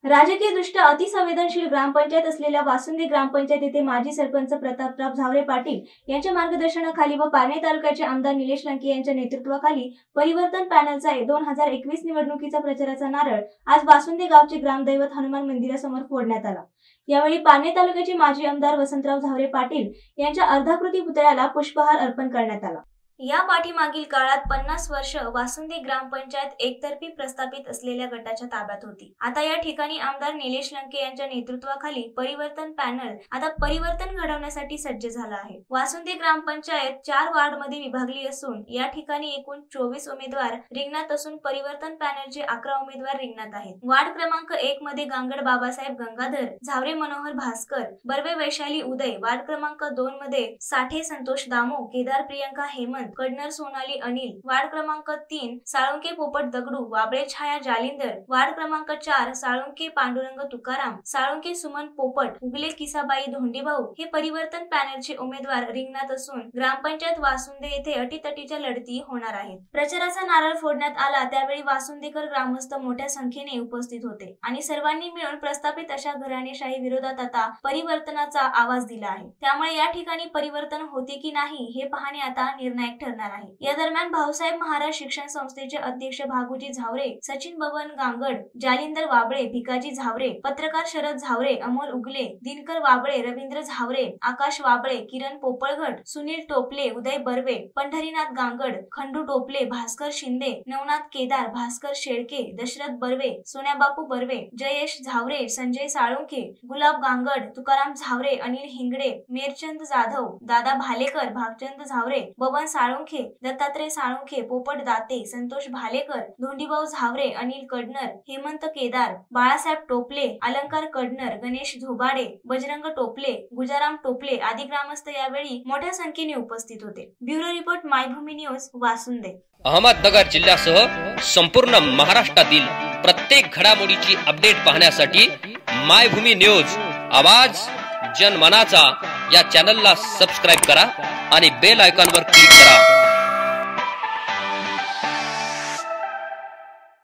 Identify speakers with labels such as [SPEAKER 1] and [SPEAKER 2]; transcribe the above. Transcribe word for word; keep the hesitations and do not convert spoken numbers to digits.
[SPEAKER 1] राजकीय दृष्ट्या अतिसंवेदनशील ग्रामपंचायत असलेल्या वासुंदे ग्रामपंचायत येथे माजी सरपंच प्रतापराव झावरे पाटील यांच्या मार्गदर्शनाखाली व पारनेर तालुक्याचे आमदार निलेश लंके यांच्या नेतृत्वाखाली परिवर्तन पॅनलचा दोन हजार एकवीस निवडणुकीचा प्रचाराचा नारळ आज वासुंदे गावचे ग्रामदैवत हनुमान मंदिरासमोर फोडण्यात आला। यावेळी पारनेर तालुक्याचे माजी आमदार वसंतराव झावरे पाटील यांच्या अर्धाकृती पुतळ्याला पुष्पहार अर्पण करण्यात आला। या पाठीमागील काळात पन्नास वर्ष वासुंदे ग्रामपंचायत एकतर्फी प्रस्थापित असलेल्या गटाच्या ताब्यात होती। आता या ठिकाणी आमदार निलेश लंके यांच्या नेतृत्वाखाली परिवर्तन पॅनल आता परिवर्तन घडवण्यासाठी सज्ज झाला आहे। वासुंदे ग्रामपंचायत चार वार्ड मध्ये विभागली असून या ठिकाणी एकूण चोवीस उमेदवार रिंगणात असून परिवर्तन पॅनलचे अकरा उमेदवार रिंगणात आहेत। वार्ड क्रमांक एक मध्ये गांगड बाबासाहेब गंगाधर, झावरे मनोहर भास्कर, बर्वे वैशाली उदय, वार्ड क्रमांक दोन मध्ये साठे संतोष दामो, केदार प्रियंका हेमंत, कडनर सोनाली अनिल, वार्ड क्रमांक तीन साळुंके पोपट दगडू, वाबळे छाया जालिंदर, वार्ड क्रमांक चार साळुंके पांडुरंग तुकाराम, साळुंके सुमन पोपट, उगले किसाबाई धोंडीभाऊ हे परिवर्तन पॅनलचे उमेदवार रिंगणात असून ग्रामपंचायत वासुंदे येथे अटीतटीच्या लढती होणार आहेत। प्रचाराचा नारळ फोडण्यात आला त्यावेळी वासुंदेकर ग्रामस्थ मोठ्या संख्येने उपस्थित होते आणि सर्वांनी मिळून प्रस्थापित अशा घराणेशाही विरोधात आता परिवर्तनाचा आवाज दिला आहे। त्यामुळे या ठिकाणी परिवर्तन होते की नाही हे पाहणे आता निर्णायक ठरणार आहे। या दरम्यान भाऊसाहेब महाराज शिक्षण संस्थेचे अध्यक्ष भागुजी झावरे, सचिन बबन गांगड, जालिंदर वाबळे, भिकाजी झावरे, पत्रकार शरद झावरे, अमोल उगले, दिनकर वाबळे, रवींद्र झावरे, आकाश वाबळे, किरण पोपळघट, सुनील टोपले, उदय बर्वे, पंढरीनाथ गांगड, खंडू टोपले, भास्कर शिंदे, नवनाथ केदार, भास्कर शेळके, दशरथ बर्वे, सोन्याबापू बर्वे, जयेश झावरे, संजय साळुंके, गुलाब गांगड, तुकाराम झावरे, अनिल हिंगडे, मेरचंद जाधव, दादा भालेकर, भागचंद झावरे, बबन साळुंखे, दत्तात्रय साळुंखे, पोपट दाते, संतोष भालेकर, धोंडीभाऊ झावरे, अनिल कडनर, हेमंत केदार, बाळासाहेब टोपले, अलंकार कडनर, गणेश झोबाडे, बजरंग टोपले, गुजाराम टोपले आदी ग्रामस्थ यावेळी मोठ्या संख्येने उपस्थित होते। Bureau report Maybhumi news Vasunde.
[SPEAKER 2] Ahmednagar जिल्ह्यासह संपूर्ण महाराष्ट्रातील प्रत्येक घडामोडीची अपडेट पाहण्यासाठी मायभूमी न्यूज आवाज जनमनाचा या चॅनलला सबस्क्राइब करा आणि बेल आयकॉनवर क्लिक करा।